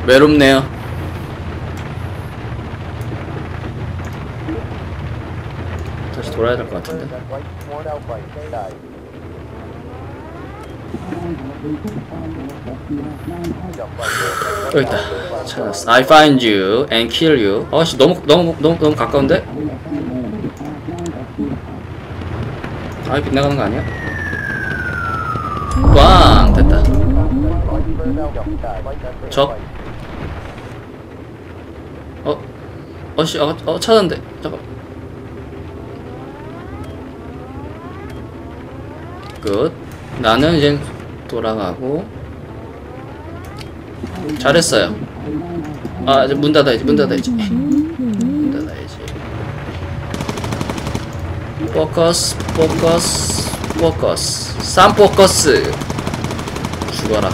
외롭네요. 다시 돌아야 될 것 같은데. 여기 있다. 찾았어. I find you and kill you. 어씨 너무 가까운데? 아 빗나가는 거 아니야? 꽝 됐다. 적. 어씨 찾았는데 잠깐. 끝. 나는 이제 돌아가고. 잘했어요. 아 이제 문 닫아야지. 문 닫아야지. 포커스 쌈 포커스. 죽어라.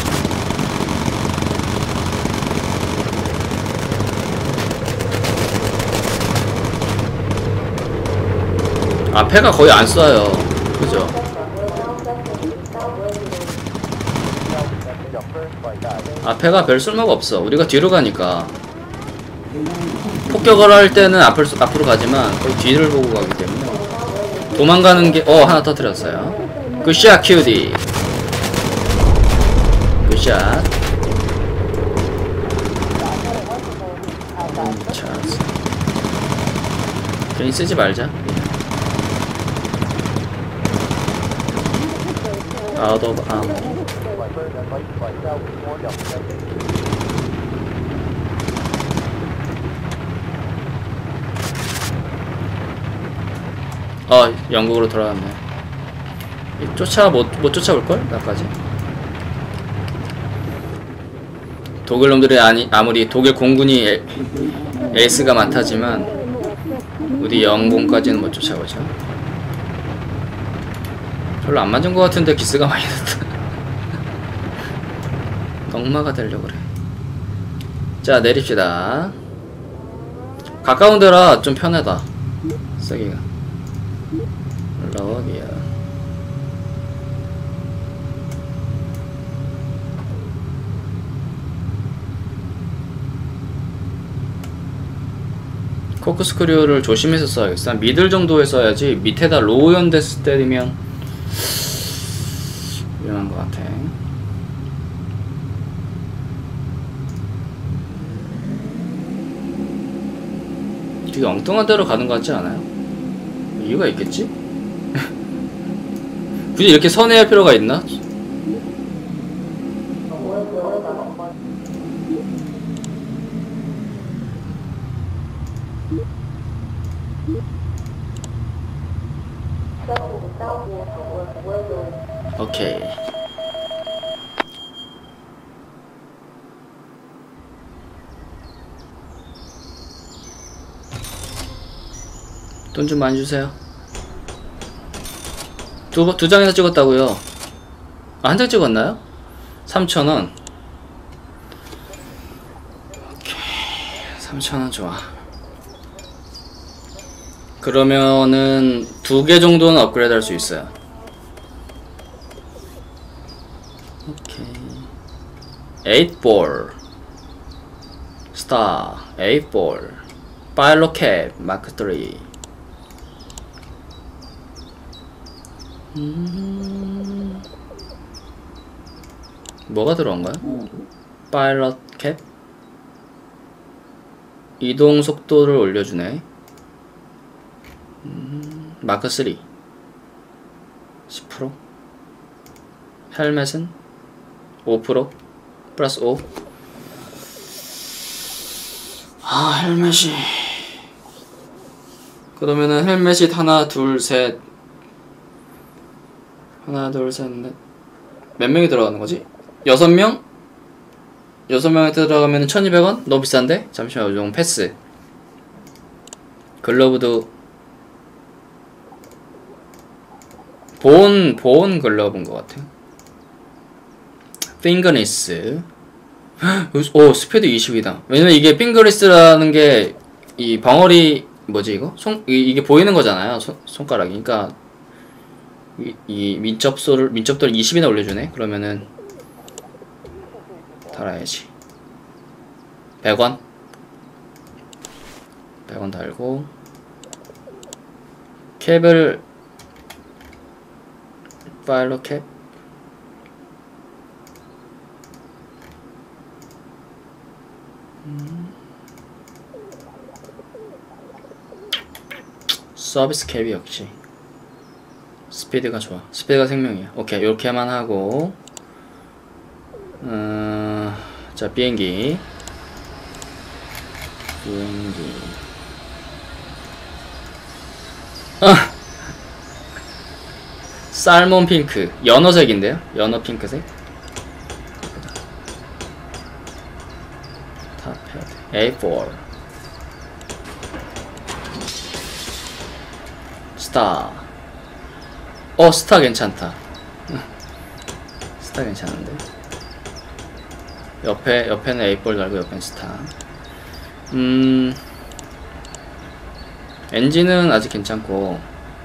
앞에가 거의 안 쏴요. 그죠? 앞에가 별 쓸모가 없어. 우리가 뒤로 가니까. 폭격을 할 때는 앞으로 가지만 거의 뒤를 보고 가기 때문에 도망가는 게 하나 터뜨렸어요. 굿샷 큐디. 굿샷. 찬스. 괜히 쓰지 말자. Out of ammo. 영국으로 돌아갔네. 못 쫓아올걸? 나까지. 독일 놈들이 아무리 독일 공군이 에이스가 많다지만 우리 영공까지는 못 쫓아오죠. 별로 안 맞은 것 같은데 기스가 많이 났다. 덕마가 되려고 그래. 자 내립시다. 가까운 데라 좀 편하다 쓰기가. 올라오기야. 코크스크류를 조심해서 써야겠어. 미들 정도에 써야지 밑에다 로우 연데스 때리면 위험한 것 같아. 되게 엉뚱한 데로 가는 것 같지 않아요? 이유가 있겠지? 굳이 이렇게 선회할 필요가 있나? 오케이. 돈 좀 많이 주세요. 두 장이나 찍었다고요? 한 장 찍었나요? 3,000원. 오케이. 3,000원 좋아. 그러면은 2개 정도는 업그레이드 할 수 있어요. 오케이. 8볼 스타 8볼 파일럿 캡 마크 3. 뭐가 들어간 거야? 파일럿 캡? 이동 속도를 올려주네. 마크 3 10%. 헬멧은 5% 플러스 5. 헬멧이. 그러면은 헬멧이 하나 둘 셋 넷. 몇 명이 들어가는 거지? 6명? 6명이 들어가면 1200원? 너무 비싼데? 잠시만, 요즘 패스. 글러브도 보온 글러브인 것 같아. 핑거니스. 오, 스피드 20이다. 왜냐면 이게 핑거니스라는 게 이 벙어리 뭐지 이거? 이게 보이는 거잖아요. 손가락이. 그러니까 이 민첩도를 20이나 올려주네. 그러면은 달아야지. 100원 100원 달고 캡을 파일로 캡 서비스 캡이 역시 스피드가 좋아. 스피드가 생명이야. 오케이, 요렇게만 하고 자, 비행기 살몬 핑크 연어색인데요? 연어 핑크색 탑헤드 A4 스타 스타 괜찮다. 스타 괜찮은데 옆에는 A4 달고 옆에는 스타. 엔진은 아직 괜찮고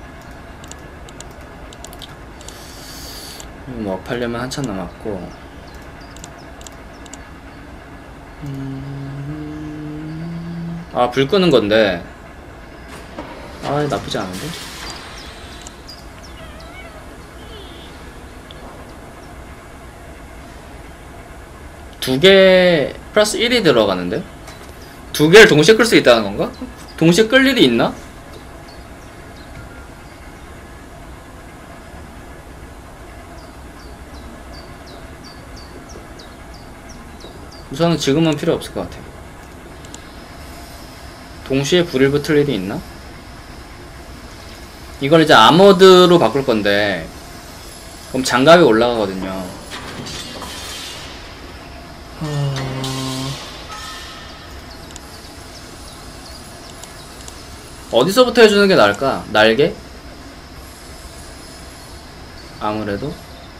뭐 업하려면 한참 남았고 불 끄는 건데 나쁘지 않은데. 두 개 플러스 1이 들어가는데? 두 개를 동시에 끌 수 있다는 건가? 동시에 끌 일이 있나? 우선은 지금은 필요 없을 것 같아. 동시에 불을 붙을 일이 있나? 이걸 이제 아머드로 바꿀 건데 그럼 장갑이 올라가거든요. 어디서부터 해주는 게 나을까? 날개? 아무래도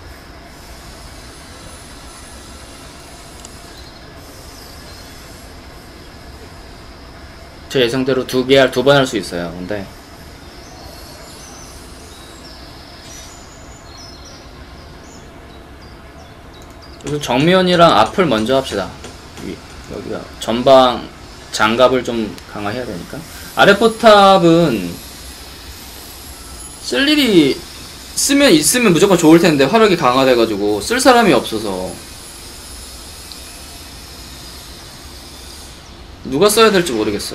제 예상대로 두 번 할 수 있어요. 근데 그래서 정면이랑 앞을 먼저 합시다. 여기가 전방 장갑을 좀 강화해야 되니까. 아래 포탑은 쓸 일이 있으면 무조건 좋을 텐데 화력이 강화돼가지고 쓸 사람이 없어서 누가 써야 될지 모르겠어.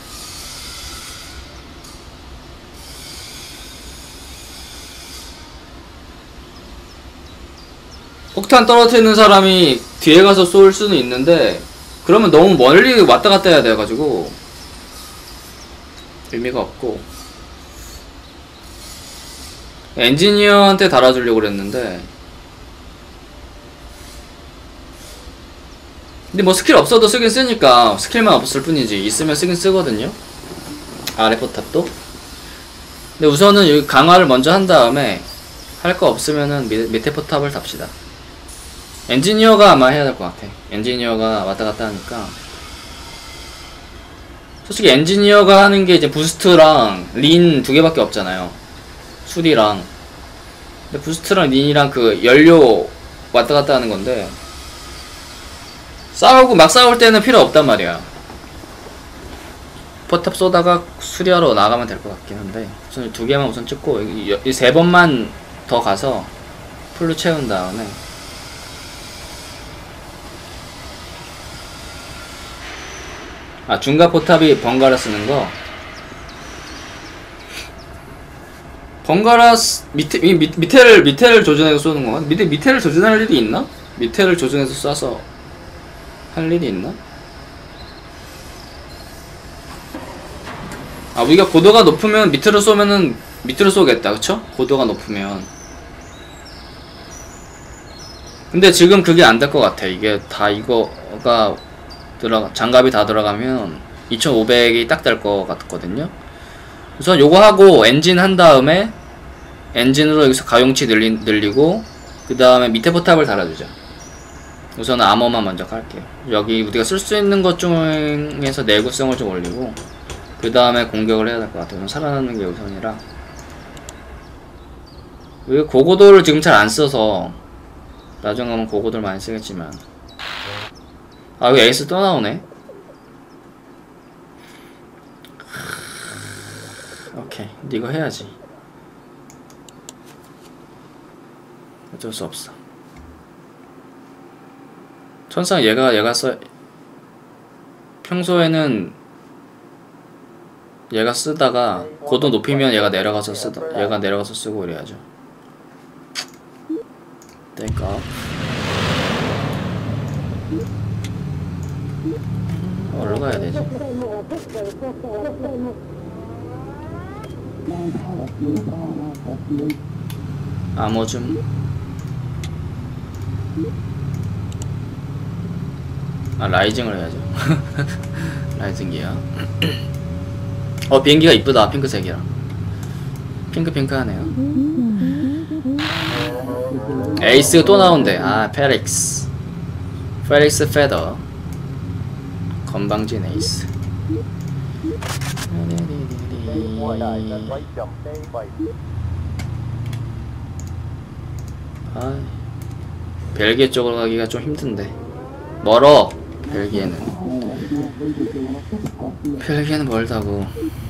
폭탄 떨어뜨리는 사람이 뒤에 가서 쏠 수는 있는데 그러면 너무 멀리 왔다 갔다 해야 돼가지고 의미가 없고, 엔지니어한테 달아주려고 그랬는데 근데 뭐 스킬 없어도 쓰긴 쓰니까 스킬만 없을 뿐이지 있으면 쓰긴 쓰거든요. 아래 포탑도. 근데 우선은 여기 강화를 먼저 한 다음에 할 거 없으면은 밑에 포탑을 답시다. 엔지니어가 아마 해야 될 것 같아. 엔지니어가 왔다 갔다 하니까. 솔직히 엔지니어가 하는 게 이제 부스트랑 린 두 개밖에 없잖아요. 수리랑. 근데 부스트랑 린이랑 그 연료 왔다 갔다 하는 건데 막 싸울 때는 필요 없단 말이야. 포탑 쏘다가 수리하러 나가면 될 것 같긴 한데 우선 두 개만 우선 찍고 이 세 번만 더 가서 풀로 채운 다음에 중간 포탑이 번갈아 쓰는 거. 번갈아 밑에를 조준해서 쏘는 건가? 밑에를 조준할 일이 있나? 밑에를 조준해서 쏴서 할 일이 있나? 우리가 고도가 높으면 밑으로 쏘면은 밑으로 쏘겠다, 그쵸? 고도가 높으면. 근데 지금 그게 안 될 것 같아. 이게 다 이거가 장갑이 다 들어가면 2500이 딱 될 것 같거든요. 우선 요거 하고 엔진 한 다음에 엔진으로 여기서 가용치 늘리고 그 다음에 밑에 포탑을 달아주자. 우선은 아머만 먼저 깔게요. 여기 우리가 쓸 수 있는 것 중에서 내구성을 좀 올리고 그 다음에 공격을 해야 될 것 같아요. 살아남는 게 우선이라. 왜 고고도를 지금 잘 안 써서 나중에 하면 고고도를 많이 쓰겠지만. 여기 에이스 또 나오네. 오케이. 이거 해야지. 어쩔 수 없어. 천상 얘가 써. 평소에는 얘가 쓰다가 고도 높이면 얘가 내려가서 쓰고 그래야죠. 땡까. 어디로 가야 되지? 암호 좀. 아, 라이징을 해야죠. 라이징이야. 비행기가 이쁘다. 핑크색이라. 핑크하네요. 에이스가 또 나온대. 아, 페릭스 페더. 건방진 에이스. 아, 벨기에 쪽으로 가기가 좀 힘든데. 멀어. 벨기에는 멀다고.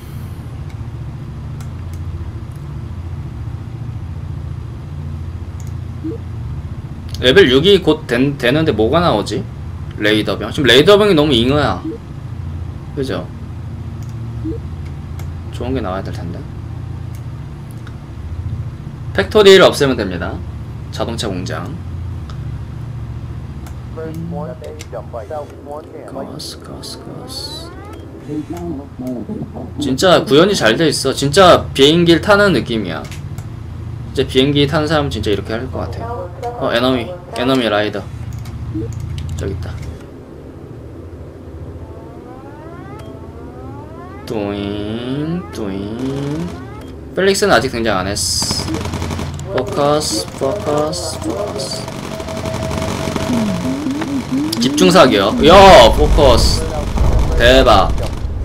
레벨 6이 곧 되는데 뭐가 나오지? 레이더병. 지금 레이더병이 너무 잉어야. 그죠? 좋은 게 나와야 될 텐데. 팩토리를 없애면 됩니다. 자동차 공장. 거스. 진짜 구현이 잘 돼 있어. 진짜 비행기를 타는 느낌이야. 이제 비행기 타는 사람은 진짜 이렇게 할 것 같아요. 에너미 라이더. 저기 있다. 뚜잉. 펠릭스는 아직 등장 안 했어. 포커스. 집중사격. 야, 포커스. 대박.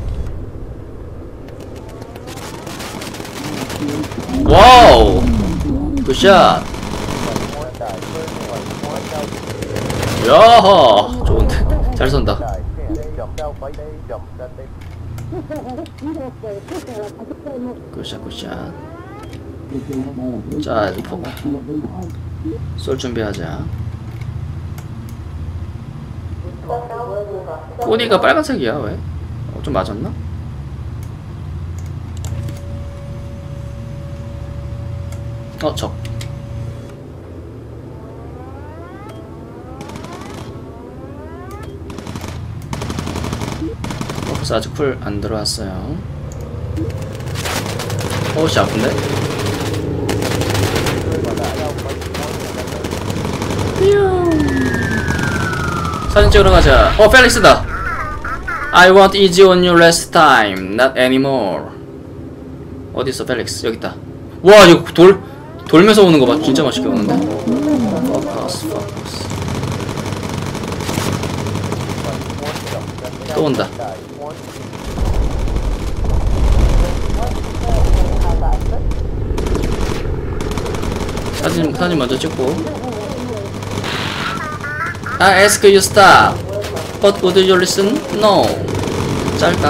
와우. 굿샷. 야하. 좋은데. 잘 쏜다. 굿샷. 자, 쏠 준비하자. 꼬니가 빨간색이야. 왜? 좀 맞았나? 적. 아직 쿨 안 들어왔어요. 씨, 아픈데? 사진 찍으러 가자. 펠릭스다. I want easy on you last time, not anymore. 어딨어, 펠릭스? 여기 있다. 와, 이거 돌면서 오는 거 봐. 진짜 멋있게 오는데? 포커스. 또 온다. 사진 먼저 찍고. I ask you stop. But would you listen? No. 짤까?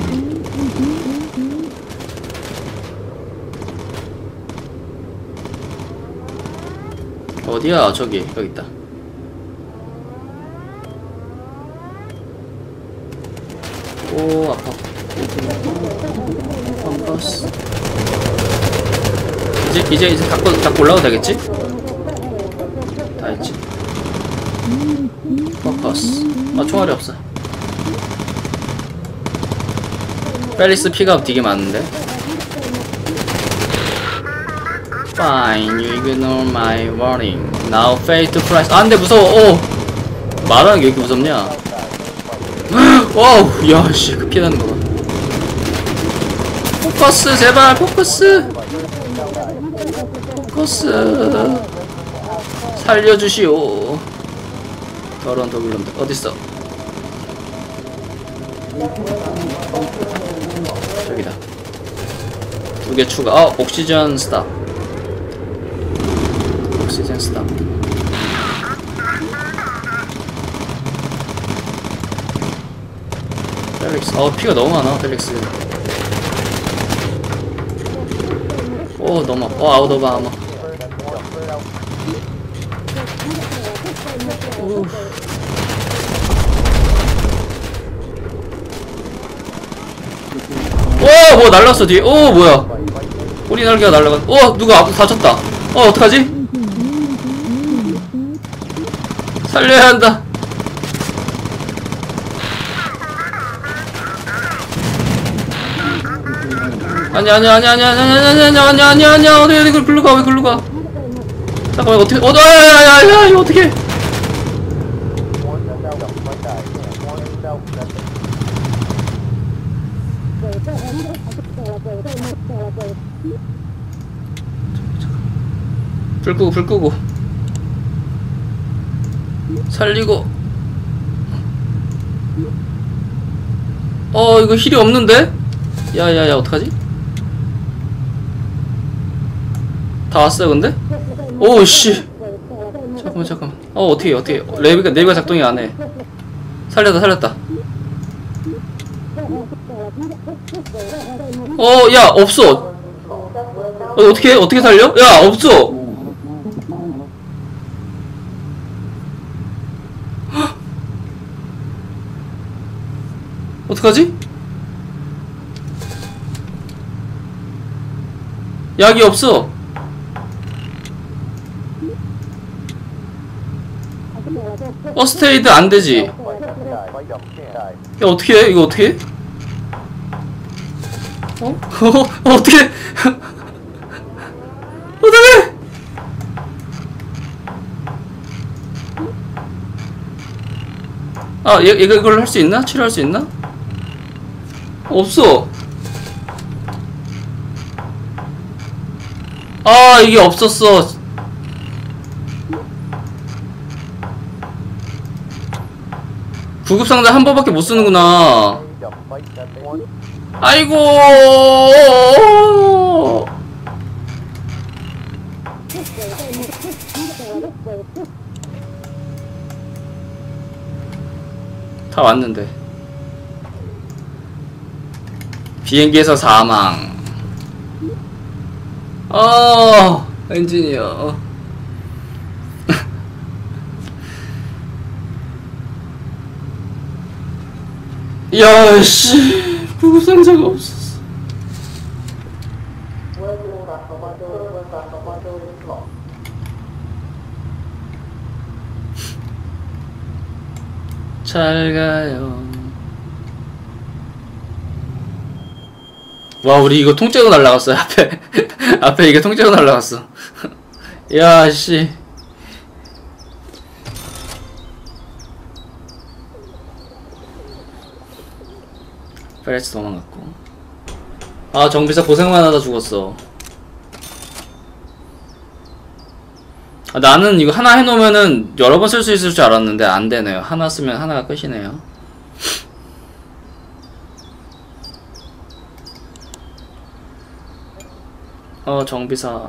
어디야? 여기 있다. 오, 아파. 펑커스. 이제 갖고 올라가도 되겠지? 다 했지. 포커스. 총알이 없어. 펠릭스 피가 되게 많은데. Fine, you ignore my warning. Now face to price. 안돼, 무서워. 말하는 게 왜 이렇게 무섭냐? 와우, 야, 씨, 그 피하는 거 봐. 포커스, 제발, 포커스. 살려주시오. 더러운 독일놈들 어딨어? 저기다. 2개 추가. 옥시전 스탑. 펠릭스. 피가 너무 많아, 펠릭스. 너무 아파. 아웃 오브 아머. 뭐 날랐어 뒤에. 뭐야. 꼬리 날개가 날라가. 누가 앞에 다쳤다. 어떡하지? 살려야 한다. 아니야. 어디 글로 가. 왜 글로 가? 잠깐만, 어떻게, 야야야야, 이거 어떻게? 불 끄고. 살리고. 이거 힐이 없는데? 야야야, 어떡하지? 다 왔어요, 근데? 오씨. 잠깐만. 어떻게. 내비가 작동이 안 해. 살렸다. 야, 없어. 어떻게 살려? 야, 없어. 어떡하지? 약이 없어. 퍼스트에이드 안 되지. 야, 어떻게 해? 이거 어떻게 해? 어떻게 해? 어떡해? 얘가 이걸 할 수 있나? 치료할 수 있나? 없어. 이게 없었어. 구급상자 한 번밖에 못 쓰는구나. 아이고. 다 왔는데. 비행기에서 사망. 엔지니어. 야씨, 구급상자가 없었어. 잘 가요. 와, 우리 이거 통째로 날라갔어요. 앞에 이게 통째로 날라갔어. 야씨. 페레스 도망갔고. 정비사 고생만 하다 죽었어. 나는 이거 하나 해놓으면은 여러 번 쓸 수 있을 줄 알았는데 안 되네요. 하나 쓰면 하나가 끝이네요. 정비사.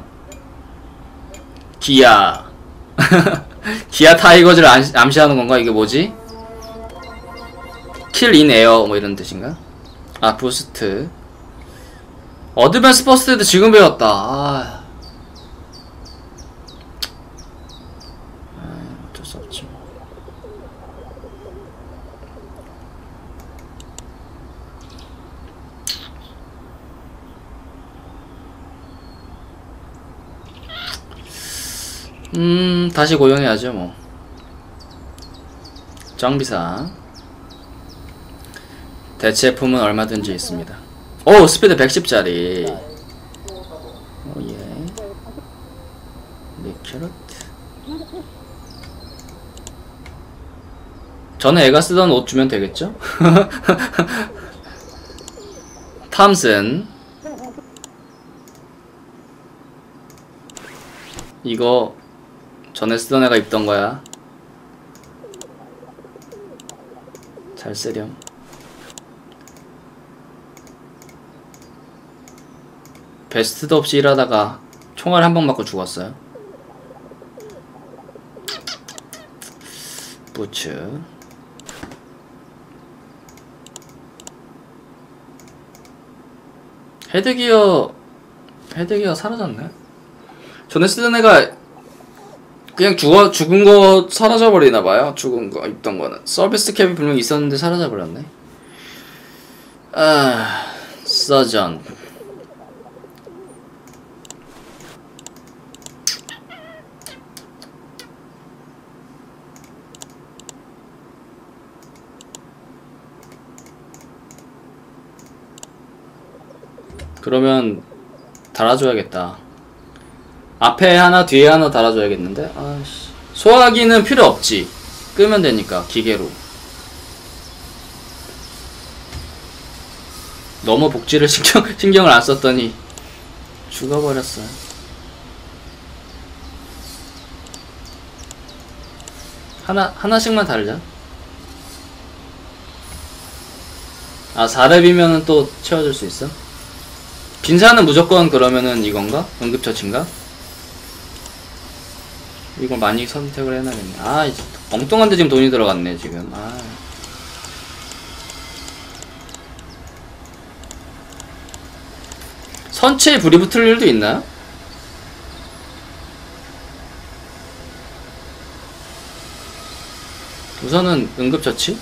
기아. 기아 타이거즈를 암시하는 건가? 이게 뭐지? 킬 인 에어 뭐 이런 뜻인가? 부스트. 어드밴스 퍼스트에이드 지금 배웠다. 어쩔 수 없지. 다시 고용해야죠 뭐. 정비사. 대체품은 얼마든지 있습니다. 스피드 110짜리. 예. 리캐럿. 전에 애가 쓰던 옷 주면 되겠죠? 탐슨. 이거 전에 쓰던 애가 입던 거야. 잘 쓰렴. 베스트도 없이 일하다가 총알 한 방 맞고 죽었어요. 부츠. 헤드기어 헤드기가 사라졌네. 전에 쓰던 애가 그냥 죽은 거 사라져버리나봐요. 죽은 거 있던 거는 서비스 캡이 분명히 있었는데 사라져버렸네. 아, 서전. 그러면 달아줘야겠다. 앞에 하나 뒤에 하나 달아줘야겠는데. 아씨, 소화기는 필요 없지. 끄면 되니까 기계로. 너무 복지를 신경을 안 썼더니 죽어버렸어요. 하나씩만 달자. 아, 4렙이면은 또 채워줄 수 있어? 빈사는 무조건 그러면은 이건가? 응급처치인가? 이걸 많이 선택을 해놔야겠네. 아, 엉뚱한데 지금 돈이 들어갔네 지금. 아, 선체에 불이 붙을 일도 있나요? 우선은 응급처치?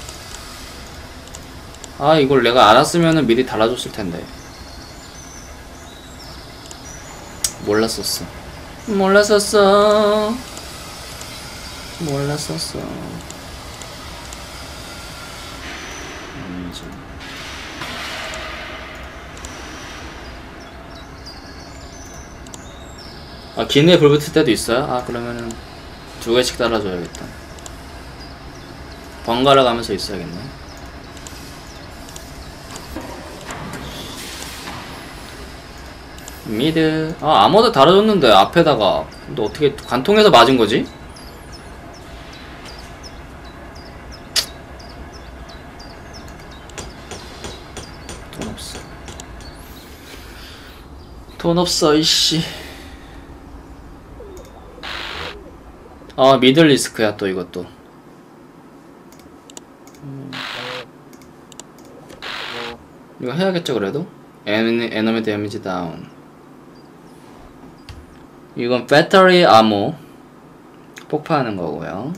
아, 이걸 내가 알았으면은 미리 달아줬을 텐데. 몰랐었어. 아, 기내에 불 붙을 때도 있어요? 아, 그러면은 2개씩 달아줘야겠다. 번갈아 가면서 있어야겠네. 미드. 아, 아머도 달아줬는데 앞에다가. 근데 어떻게 관통해서 맞은 거지? 돈 없어. 돈 없어 이씨. 아, 미들 리스크야 또 이것도. 이거 해야겠죠 그래도? 에너미 데미지 다운. 이건 배터리 아모 폭파하는 거고요.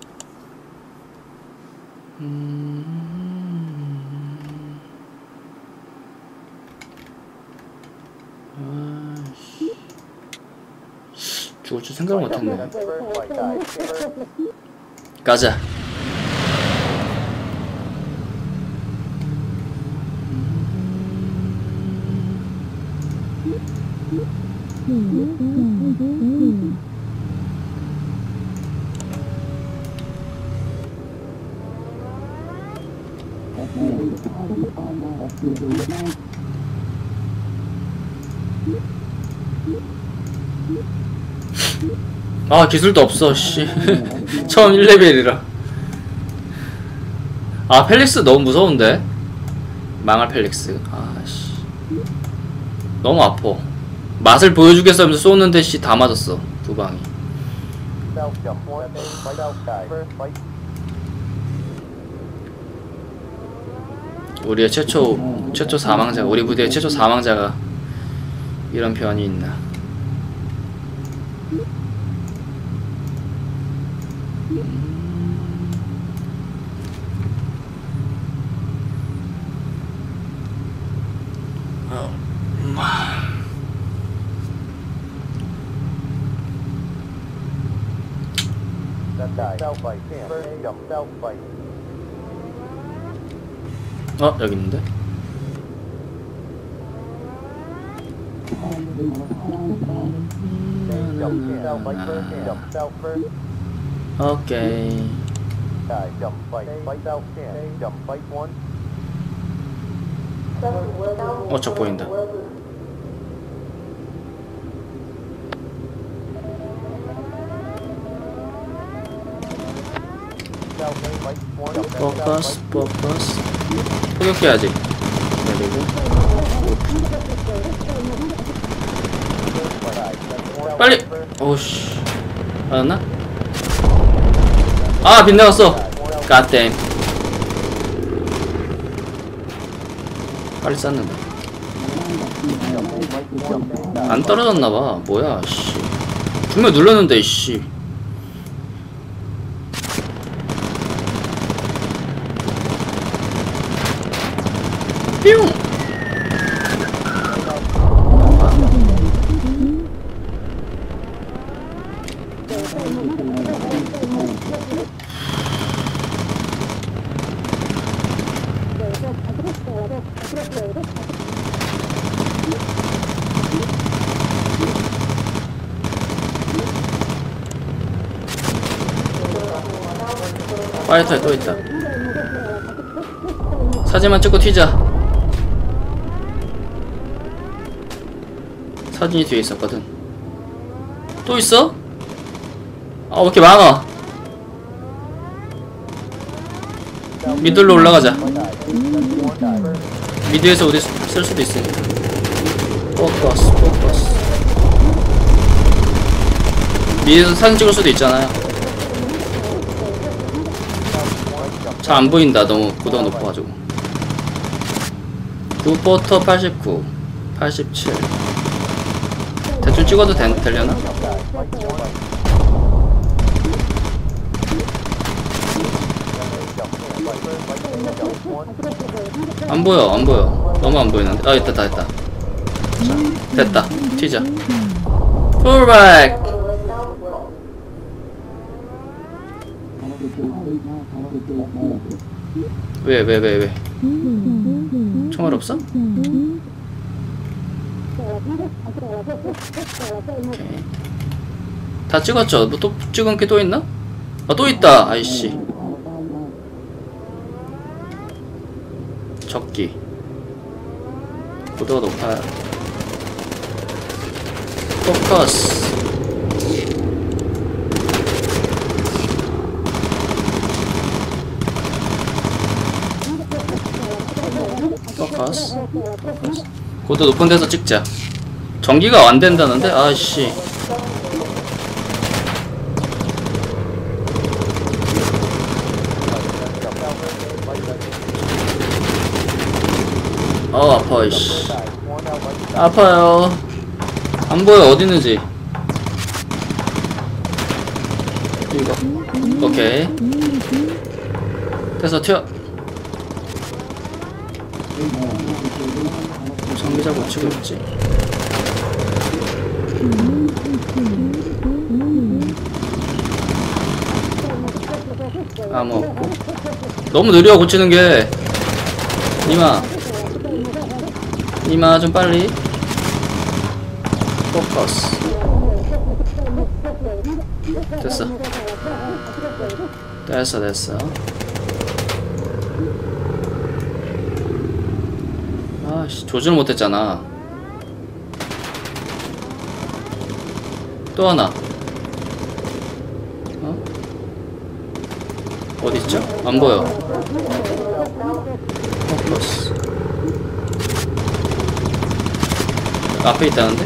죽을 줄 생각을 못했네. 가자. 아, 기술도 없어 씨. 처음 1레벨이라. 아, 펠릭스 너무 무서운데. 망할 펠릭스. 아씨, 너무 아파. 맛을 보여주겠어 하면서 쏘는데 씨 다 맞았어. 2방이. 우리의 최초 사망자가, 우리 부대의 최초 사망자가 이런 변이 있나. 어, 여기 있는데? 오케이. 어, 저 보인다. 포커스. 포격해야지. 그리고 빨리. 오우씨, 맞았나? 아, 빗나갔어. 갓댐. 빨리 쌌는데. 안 떨어졌나봐. 뭐야 씨. 분명 눌렀는데 씨. 뿅. 파이터에 또 있다. 사진만 찍고 튀자. 사진이 뒤에 있었거든. 또 있어? 아, 왜 이렇게 많아? 미들로 올라가자. 미드에서 우리 쓸 수도 있으니까. 포커스. 미드에서 사진 찍을 수도 있잖아요. 잘 안 보인다. 너무 고도가 높아가지고. 9포터 89, 87. 대충 찍어도 되려나? 안 보여. 너무 안 보이는데. 아, 있다. 자, 됐다. 튀자. 풀백. 왜? 총알 없어? 오케이. 다 찍었죠? 뭐 또 찍은 게 또 있나? 아, 또 있다. 아이씨. 적기. 고도가 높아요. 포커스. 고도 높은 데서 찍자. 전기가 안 된다는데? 아씨. 아파 이씨. 아파요. 안 보여. 어디 있는지. 이거. 오케이. 됐어. 튀어. 전기자 못 치고 있지. 아무 없고. 너무 느려 고치는 게. 니마 좀 빨리. 포커스. 됐어. 아씨, 조준을 못했잖아. 또 하나. 어딨죠? 안 보여. 포커스. 앞에 있다는데?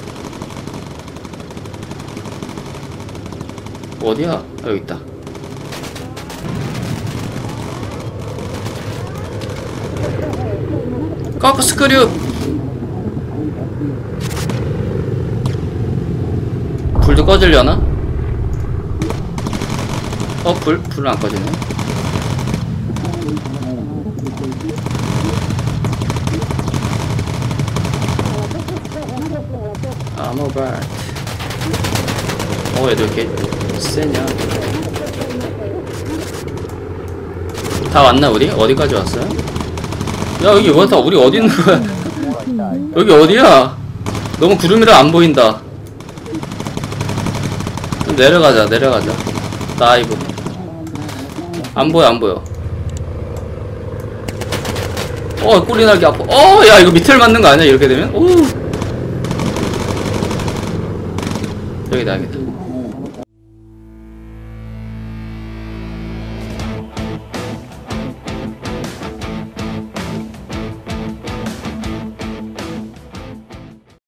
어디야? 아, 여기 있다. 커프 스크류. 불도 꺼지려나? 불은 안 꺼지네. 아모발. 얘도 이렇게 세냐? 다 왔나 우리? 어디까지 왔어요? 야, 여기 뭐 다 우리 어디 있는 거야? 여기 어디야? 너무 구름이라 안 보인다. 좀 내려가자. 다이브. 안 보여. 꼬리 날기 아파. 야, 이거 밑을 맞는 거 아니야? 이렇게 되면? 오. 여기다.